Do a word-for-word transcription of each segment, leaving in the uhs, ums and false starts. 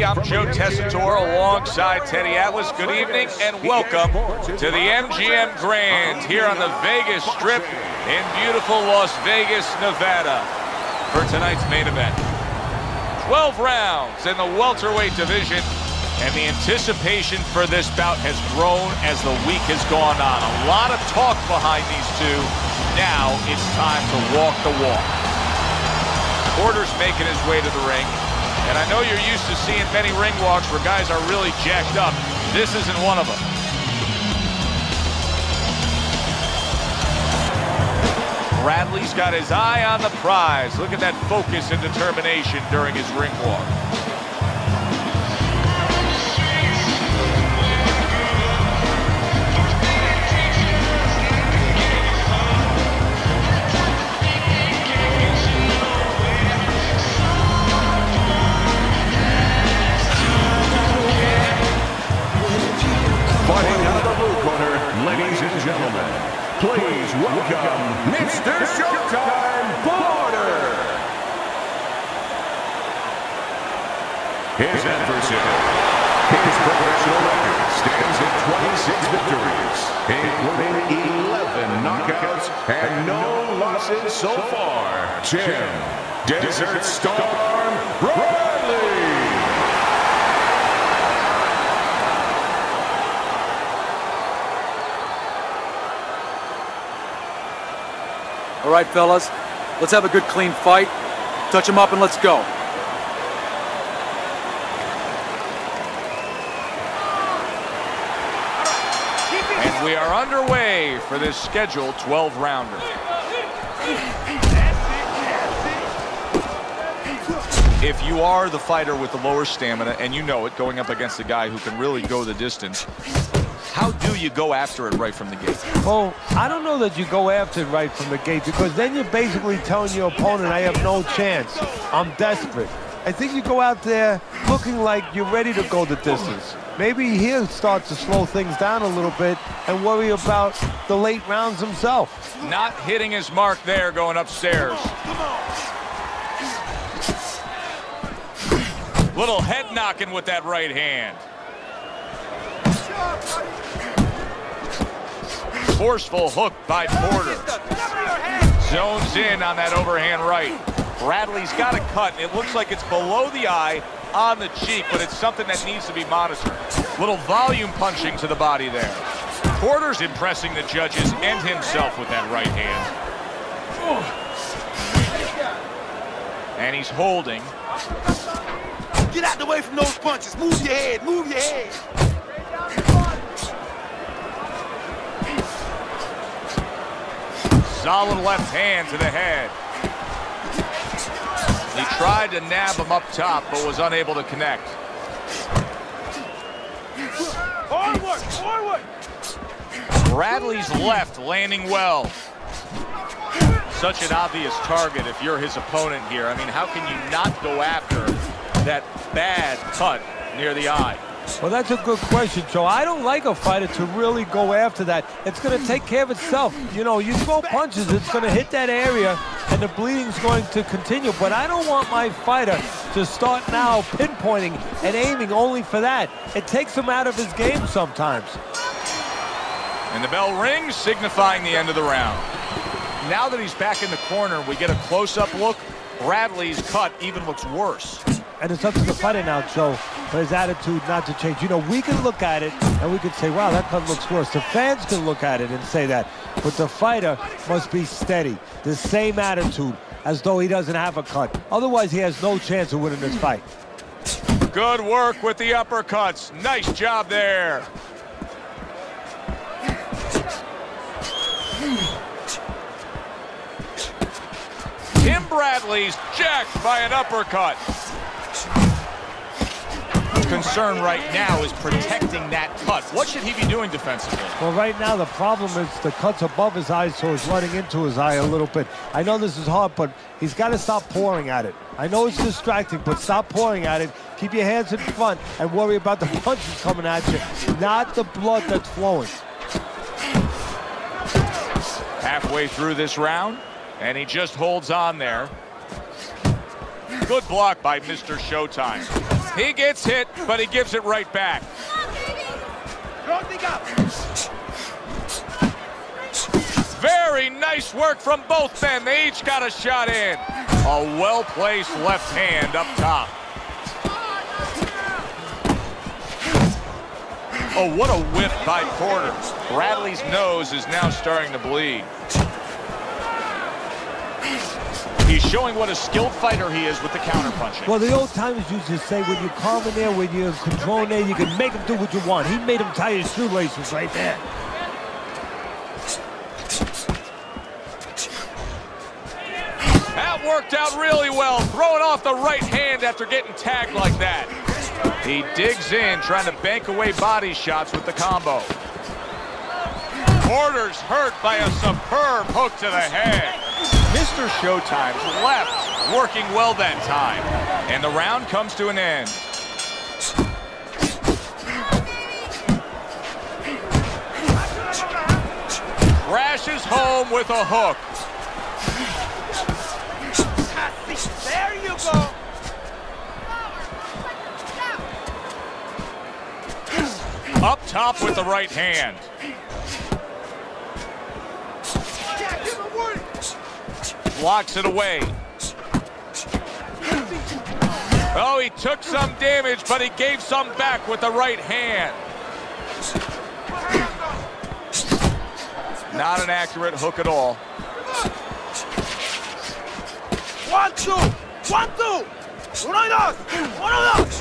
I'm Joe Tessitore alongside Teddy Atlas. Good evening and welcome to the M G M Grand here on the Vegas Strip in beautiful Las Vegas, Nevada for tonight's main event. twelve rounds in the welterweight division, and the anticipation for this bout has grown as the week has gone on. A lot of talk behind these two. Now it's time to walk the walk. Porter's making his way to the ring. And I know you're used to seeing many ring walks where guys are really jacked up. This isn't one of them. Bradley's got his eye on the prize. Look at that focus and determination during his ring walk. Ladies and gentlemen, please welcome Mister Showtime Porter. His adversary, his professional record stands at twenty-six victories, including eleven knockouts and no losses so far. Jim Desert Storm Bradley. All right, fellas, let's have a good, clean fight. Touch him up and let's go. And we are underway for this scheduled twelve rounder. If you are the fighter with the lower stamina, and you know it, going up against a guy who can really go the distance, how do you go after it right from the gate? Well, I don't know that you go after it right from the gate, because then you're basically telling your opponent, I have no chance. I'm desperate. I think you go out there looking like you're ready to go the distance. Maybe he'll start to slow things down a little bit and worry about the late rounds himself. Not hitting his mark there going upstairs. Little head knocking with that right hand. Forceful hook by Porter. Zones in on that overhand right. Bradley's got a cut. It looks like it's below the eye on the cheek, but it's something that needs to be monitored. Little volume punching to the body there. Porter's impressing the judges and himself with that right hand. And he's holding. Get out the way from those punches. Move your head. Move your head. Solid left hand to the head. He tried to nab him up top, but was unable to connect. Forward, forward. Bradley's left landing well. Such an obvious target if you're his opponent here. I mean, how can you not go after that bad cut near the eye? Well, that's a good question, Joe. I don't like a fighter to really go after that. It's going to take care of itself. You know, you throw punches, it's going to hit that area, and the bleeding's going to continue. But I don't want my fighter to start now pinpointing and aiming only for that. It takes him out of his game sometimes. And the bell rings, signifying the end of the round. Now that he's back in the corner, we get a close-up look. Bradley's cut even looks worse. And it's up to the fighter now, Joe, for his attitude not to change. You know, we can look at it and we can say, wow, that cut looks worse. The fans can look at it and say that. But the fighter must be steady, the same attitude, as though he doesn't have a cut. Otherwise, he has no chance of winning this fight. Good work with the uppercuts. Nice job there. Tim Bradley's jacked by an uppercut. Concern right now is protecting that cut. What should he be doing defensively? Well, right now the problem is the cut's above his eye, so it's running into his eye a little bit. I know this is hard, but he's got to stop pouring at it. I know it's distracting, but stop pouring at it. Keep your hands in front and worry about the punches coming at you, not the blood that's flowing. Halfway through this round, and he just holds on there. Good block by Mister Showtime. He gets hit, but he gives it right back. Very nice work from both men. They each got a shot in. A well-placed left hand up top. Oh, what a whip by Porter. Bradley's nose is now starting to bleed. He's showing what a skilled fighter he is with the counterpunching. Well, the old timers used to say, when you're calm in there, when you're controlling there, you can make him do what you want. He made him tie his shoelaces right there. That worked out really well, throwing off the right hand after getting tagged like that. He digs in, trying to bank away body shots with the combo. Porter's hurt by a superb hook to the head. Mister Showtime's left, working well that time. And the round comes to an end. Crashes home with a hook. There you go. Up top with the right hand. Blocks it away. Oh, he took some damage, but he gave some back with the right hand. Not an accurate hook at all. One, two. One, two. Uno y dos. Uno y dos.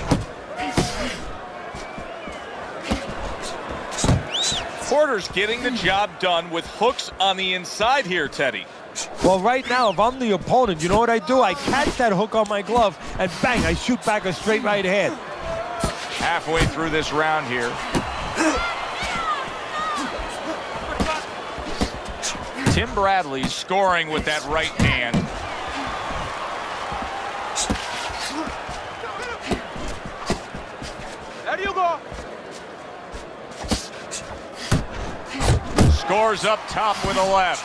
Porter's getting the job done with hooks on the inside here, Teddy. Well, right now, if I'm the opponent, you know what I do? I catch that hook on my glove, and bang, I shoot back a straight right hand. Halfway through this round here. Tim Bradley scoring with that right hand. There you go. Scores up top with a left.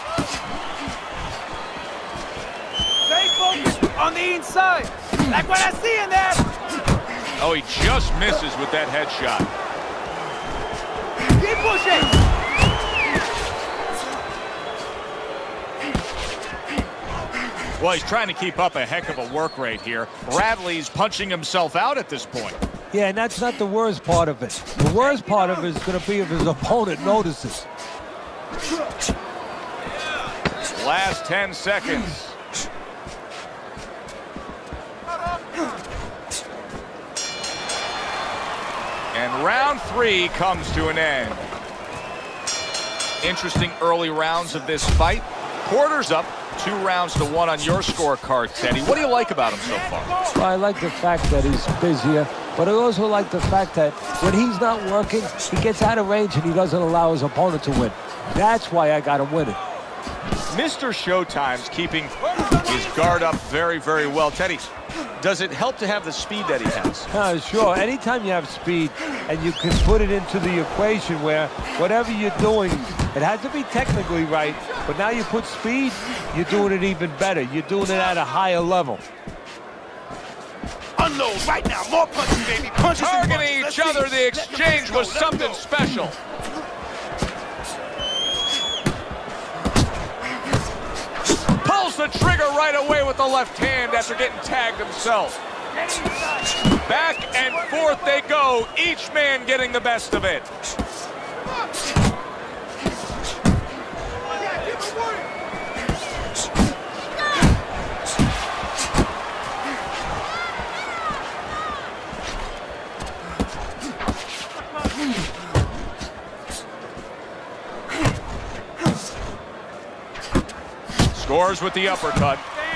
Stay focused on the inside. Like what I see in there. Oh, he just misses with that headshot. Keep pushing. Well, he's trying to keep up a heck of a work rate here. Bradley's punching himself out at this point. Yeah, and that's not the worst part of it. The worst part of it is going to be if his opponent notices. Last ten seconds. And round three comes to an end. Interesting early rounds of this fight. Porter's up two rounds to one on your scorecard, Teddy. What do you like about him so far? Well, I like the fact that he's busier, but I also like the fact that when he's not working, he gets out of range and he doesn't allow his opponent to win. That's why I got him winning. Mister Showtime's keeping his guard up very, very well. Teddy, does it help to have the speed that he has? Uh, sure. Anytime you have speed and you can put it into the equation where whatever you're doing, it has to be technically right, but now you put speed, you're doing it even better. You're doing it at a higher level. Unload right now. More punches, baby. Punches. Targeting each other, the exchange was something special. Pulls the trigger right away with the left hand after getting tagged himself. Back and forth they go, each man getting the best of it. Scores with the uppercut.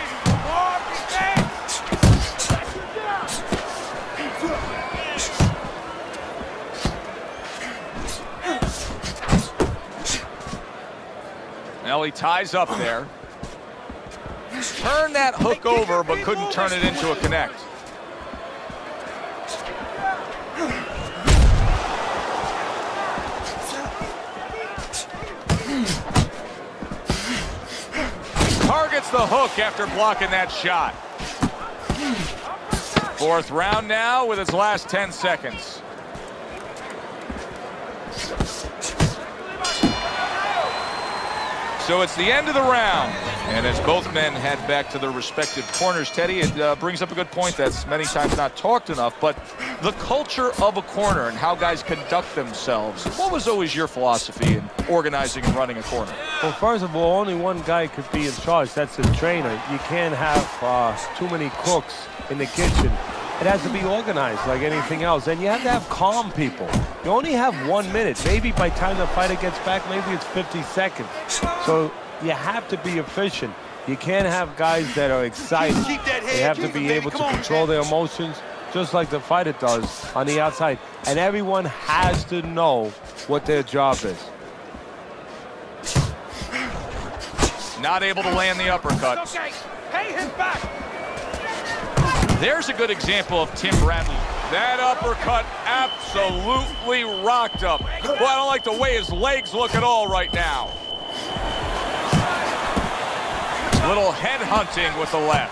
Now he ties up there. Turned that hook over, but couldn't turn it into a connect. Targets the hook after blocking that shot. Fourth round now with its last ten seconds. So it's the end of the round. And as both men head back to their respective corners, Teddy, it uh, brings up a good point that's many times not talked enough, but the culture of a corner and how guys conduct themselves. What was always your philosophy in organizing and running a corner? Well, first of all, only one guy could be in charge. That's the trainer. You can't have uh, too many cooks in the kitchen. It has to be organized like anything else. And you have to have calm people. You only have one minute. Maybe by the time the fighter gets back, maybe it's fifty seconds. So you have to be efficient. You can't have guys that are excited. They have to be able to control their emotions just like the fighter does on the outside. And everyone has to know what their job is. Not able to land the uppercut. Okay, pay him back. There's a good example of Tim Bradley. That uppercut absolutely rocked up. Boy, I don't like the way his legs look at all right now. Little head hunting with the left.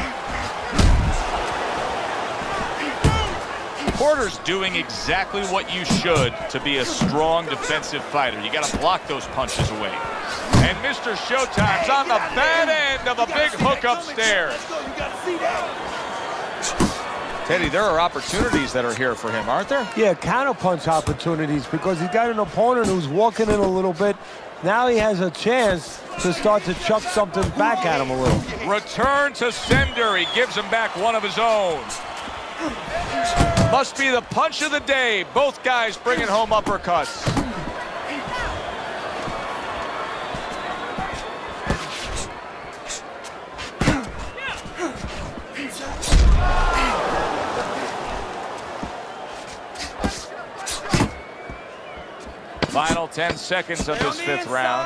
Porter's doing exactly what you should to be a strong defensive fighter. You got to block those punches away. And Mister Showtime's on the bad end of a big hook upstairs. Teddy, there are opportunities that are here for him, aren't there? Yeah, counterpunch opportunities, because he's got an opponent who's walking in a little bit. Now he has a chance to start to chuck something back at him a little. Return to sender. He gives him back one of his own. Must be the punch of the day. Both guys bringing home uppercuts. Final ten seconds of this fifth round.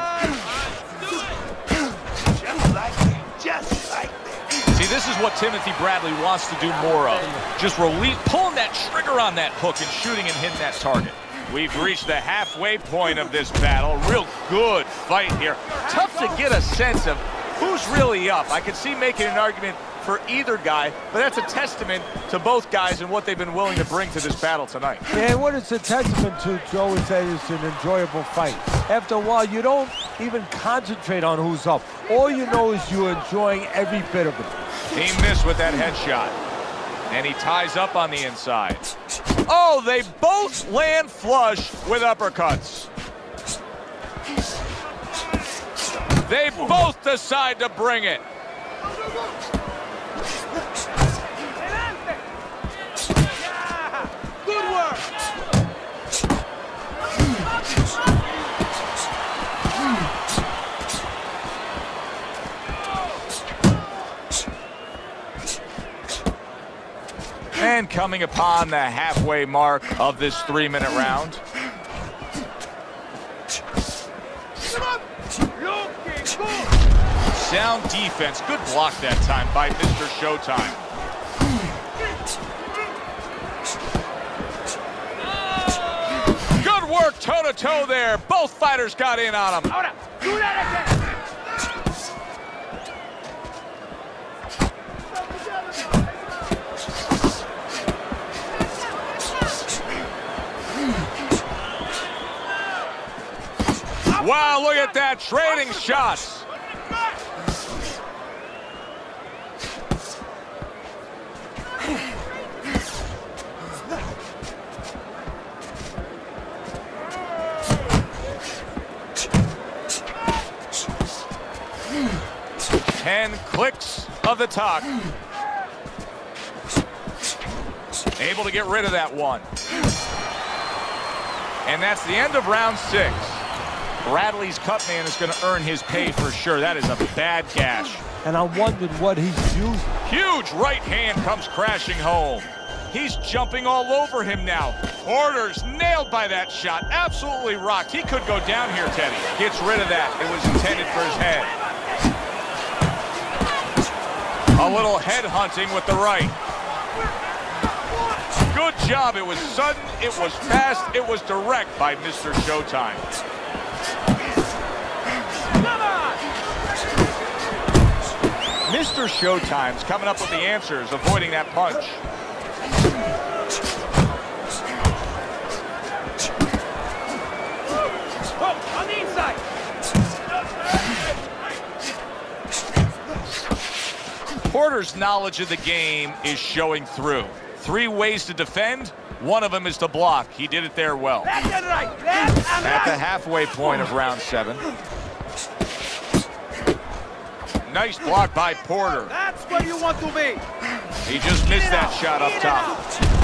Just like that. Just like that. See, this is what Timothy Bradley wants to do more of. Just release, pulling that trigger on that hook and shooting and hitting that target. We've reached the halfway point of this battle. Real good fight here. Tough to get a sense of who's really up. I could see making an argument for either guy, but that's a testament to both guys and what they've been willing to bring to this battle tonight. Yeah, and what it's a testament to, Joe, is that it's an enjoyable fight. After a while, you don't even concentrate on who's up. All you know is you're enjoying every bit of it. He missed with that headshot, and he ties up on the inside. Oh, they both land flush with uppercuts. They both decide to bring it. Good work. And coming upon the halfway mark of this three-minute round. Sound defense. Good block that time by Mister Showtime. Good work toe-to-toe there. Both fighters got in on him. Ahora, do that again. Wow, look at that, trading shots. Ten clicks of the talk. Able to get rid of that one. And that's the end of round six. Bradley's cut man is going to earn his pay for sure. That is a bad gash. And I wondered what he's using. Huge right hand comes crashing home. He's jumping all over him now. Porter's nailed by that shot. Absolutely rocked. He could go down here, Teddy. Gets rid of that. It was intended for his head. A little head hunting with the right. Good job. It was sudden, it was fast, it was direct by Mister Showtime. Mister Showtime's coming up with the answers, avoiding that punch. Oh, on the inside. Porter's knowledge of the game is showing through. Three ways to defend. One of them is to block. He did it there well. Left and right. Left and At the right. halfway point of round seven. Nice block by Porter. That's where you want to be. He just missed that shot up top.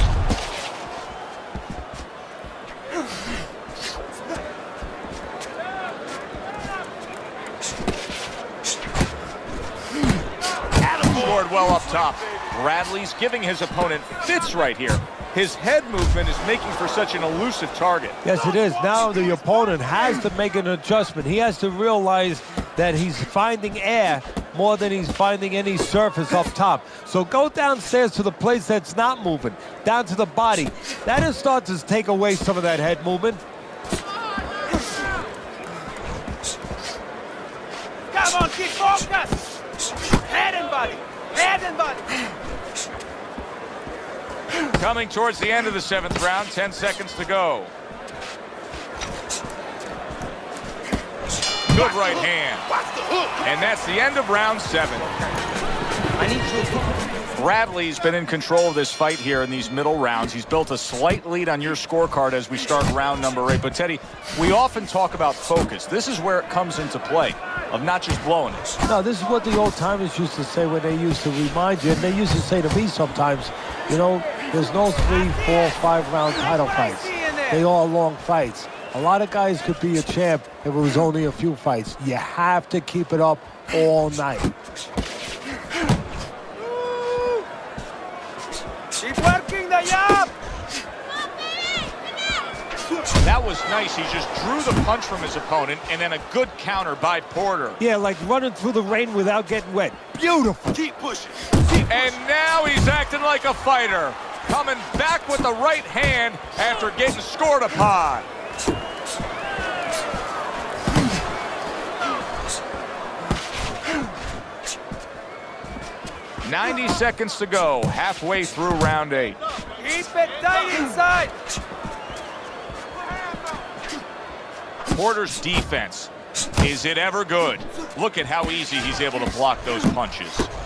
Scored well up top. Bradley's giving his opponent fits right here. His head movement is making for such an elusive target. Yes, it is. Now the opponent has to make an adjustment. He has to realize that he's finding air more than he's finding any surface up top. So go downstairs to the place that's not moving, down to the body. That'll start to take away some of that head movement. Come on, keep focused. Head and body. Head and body. Coming towards the end of the seventh round, ten seconds to go. Good right hand. And that's the end of round seven. Bradley's been in control of this fight here in these middle rounds. He's built a slight lead on your scorecard as we start round number eight. But Teddy, we often talk about focus. This is where it comes into play, of not just blowing it. No, this is what the old timers used to say when they used to remind you, and they used to say to me sometimes, you know, there's no three, four, five round title fights. They all long fights. A lot of guys could be a champ if it was only a few fights. You have to keep it up all night. Keep working the job. That was nice. He just drew the punch from his opponent, and then a good counter by Porter. Yeah, like running through the rain without getting wet. Beautiful. Keep pushing. And now he's acting like a fighter. Coming back with the right hand after getting scored upon. ninety seconds to go, halfway through round eight. Keep it tight inside. Porter's defense, is it ever good? Look at how easy he's able to block those punches.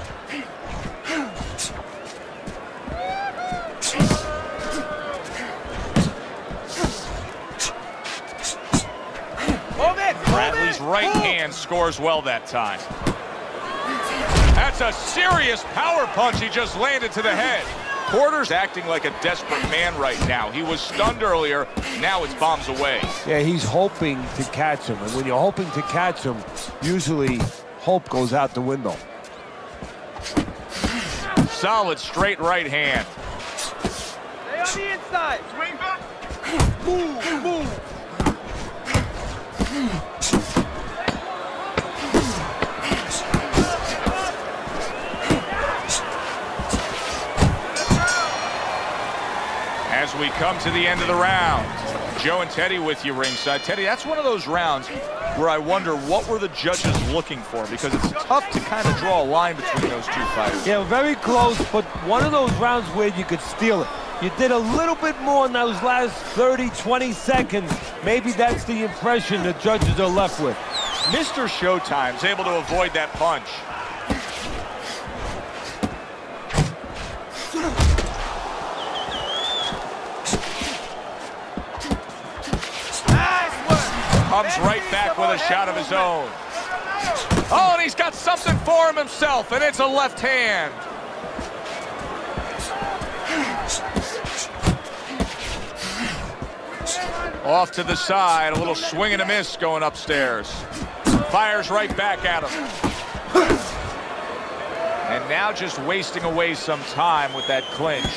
Move it. Bradley's right hand scores well that time. That's a serious power punch he just landed to the head. Porter's acting like a desperate man right now. He was stunned earlier. Now it's bombs away. Yeah, he's hoping to catch him. And when you're hoping to catch him, usually hope goes out the window. Solid straight right hand. Stay on the inside. Swing back. Move, move. As we come to the end of the round, Joe and Teddy with you ringside. Teddy, that's one of those rounds where I wonder what were the judges looking for, because it's tough to kind of draw a line between those two fighters. Yeah, very close, but one of those rounds where you could steal it. You did a little bit more in those last thirty, twenty seconds. Maybe that's the impression the judges are left with. Mister Showtime's able to avoid that punch. Comes right back with a shot of his own. Oh, and he's got something for him himself, and it's a left hand. Off to the side, a little swing and a miss going upstairs. Fires right back at him. And now just wasting away some time with that clinch.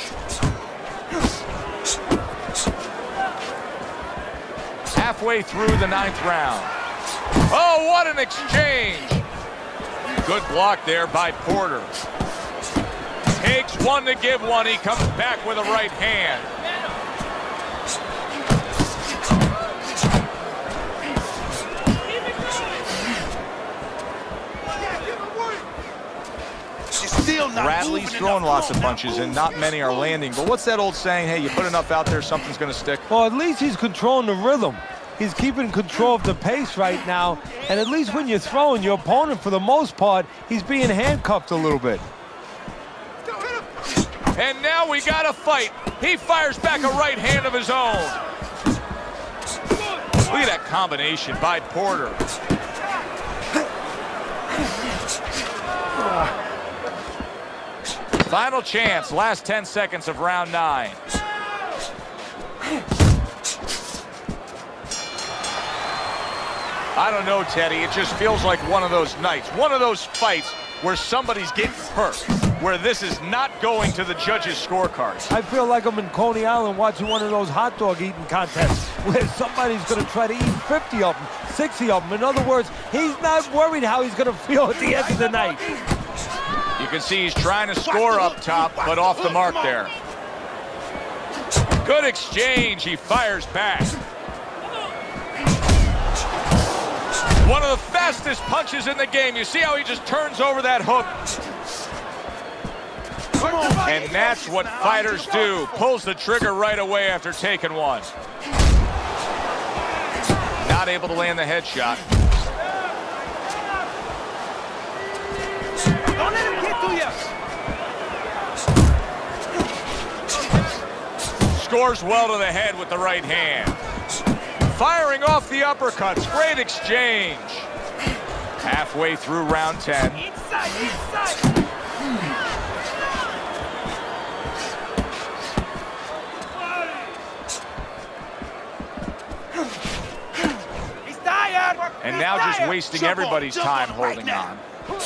Halfway through the ninth round. Oh, what an exchange. Good block there by Porter. Takes one to give one. He comes back with a right hand. She's still not Bradley's throwing lots of punches, and not many are landing. But what's that old saying? Hey, you put enough out there, something's going to stick. Well, at least he's controlling the rhythm. He's keeping control of the pace right now. And at least when you're throwing, your opponent, for the most part, he's being handcuffed a little bit. And now we got a fight. He fires back a right hand of his own. Look at that combination by Porter. Final chance, last ten seconds of round nine. I don't know, Teddy. It just feels like one of those nights, one of those fights where somebody's getting hurt, where this is not going to the judges' scorecards. I feel like I'm in Coney Island watching one of those hot dog eating contests where somebody's going to try to eat fifty of them, sixty of them. In other words, he's not worried how he's going to feel at the end of the night. You can see he's trying to score up top, but off the mark there. Good exchange. He fires back. One of the fastest punches in the game. You see how he just turns over that hook? And that's what fighters do. Pulls the trigger right away after taking one. Not able to land the headshot. Don't let him get to you. Scores well to the head with the right hand. Firing off the uppercuts. Great exchange. Halfway through round ten. Inside, inside. He's tired. And He's now tired. just wasting Jump everybody's on, time on holding right on.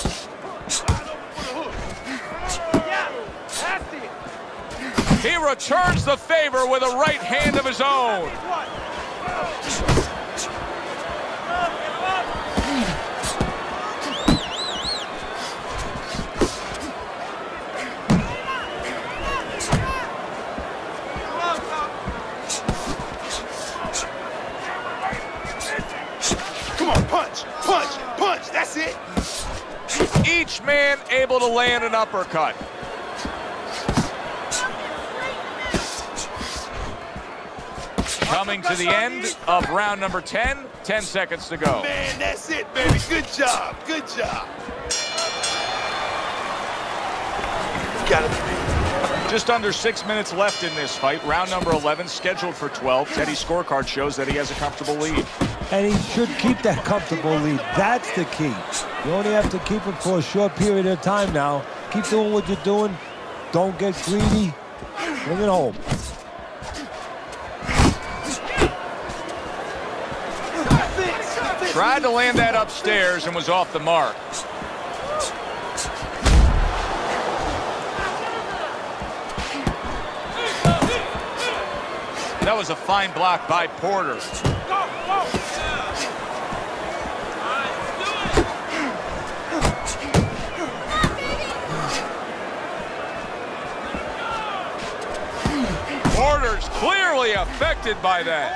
Yeah, that's it. He returns the favor with a right hand of his own. Come on, punch, punch, punch. That's it. Each man able to land an uppercut. Coming to the end of round number ten. ten seconds to go. Man, that's it, baby. Good job, good job. You got it. Just under six minutes left in this fight. Round number eleven, scheduled for twelve. Teddy's scorecard shows that he has a comfortable lead. And he should keep that comfortable lead. That's the key. You only have to keep it for a short period of time now. Keep doing what you're doing. Don't get greedy. Bring it home. Tried to land that upstairs and was off the mark. That was a fine block by Porter. Porter's clearly affected by that.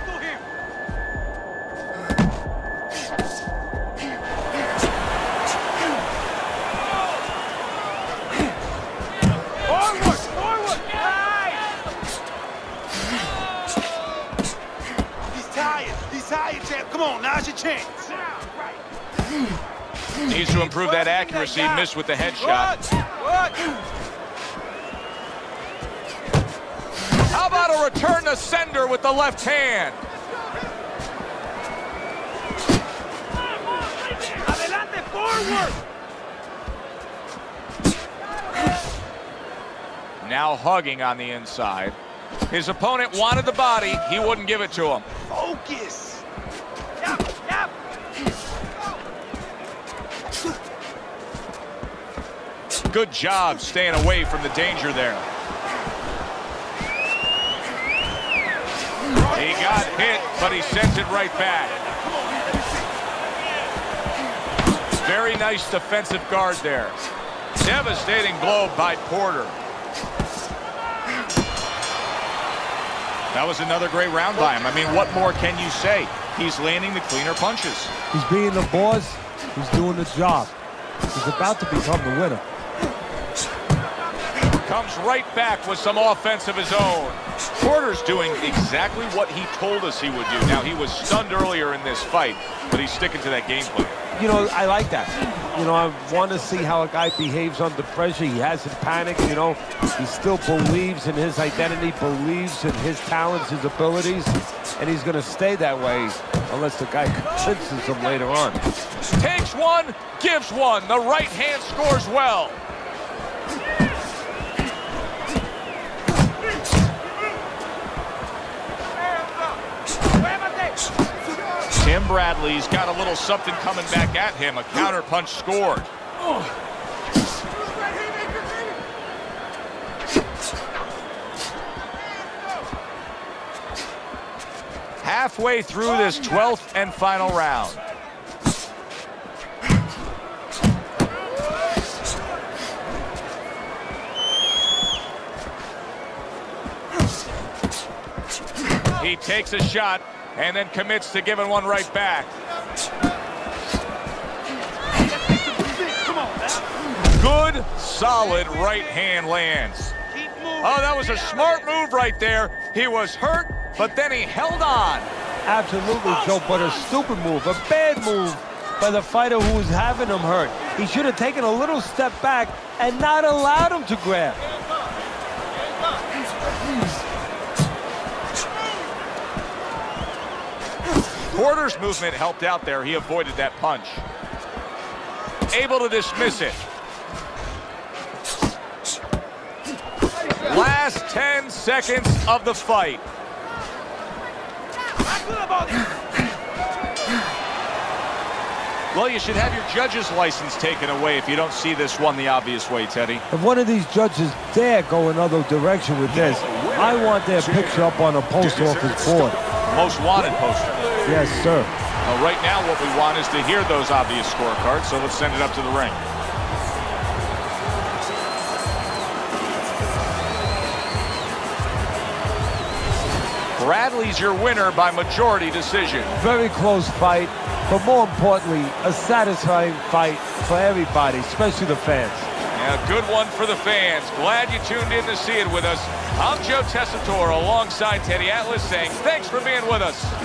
Come on, now's your chance. Needs to improve that accuracy. Missed with the headshot. What? How about a return to sender with the left hand? Adelante, forward. Now hugging on the inside. His opponent wanted the body. He wouldn't give it to him. Focus. Yep, yep. Good job staying away from the danger there. He got hit, but he sends it right back. Very nice defensive guard there. Devastating blow by Porter. That was another great round by him. I mean, what more can you say? He's landing the cleaner punches. He's being the boss. He's doing the job. He's about to become the winner. comes right back with some offense of his own. Porter's doing exactly what he told us he would do. Now, he was stunned earlier in this fight, but he's sticking to that game plan. You know, I like that. You know, I want to see how a guy behaves under pressure. He hasn't panicked, you know. He still believes in his identity, believes in his talents, his abilities, and he's going to stay that way unless the guy convinces him later on. Takes one, gives one. The right hand scores well. Tim Bradley's got a little something coming back at him. A counter punch scored. Halfway through this twelfth and final round. He takes a shot and then commits to giving one right back. Good, solid right hand lands. Oh, that was a smart move right there. He was hurt, but then he held on. Absolutely, Joe, but a stupid move, a bad move by the fighter who was having him hurt. He should have taken a little step back and not allowed him to grab. Porter's movement helped out there. He avoided that punch. Able to dismiss it. Last ten seconds of the fight. Well, you should have your judge's license taken away if you don't see this one the obvious way, Teddy. If one of these judges dare go another direction with this, I want their picture up on a post office board. Most wanted poster. Yes, sir. Well, right now what we want is to hear those obvious scorecards, so let's send it up to the ring. Bradley's your winner by majority decision. Very close fight, but more importantly, a satisfying fight for everybody, especially the fans. Yeah, a good one for the fans. Glad you tuned in to see it with us. I'm Joe Tessitore alongside Teddy Atlas saying thanks for being with us.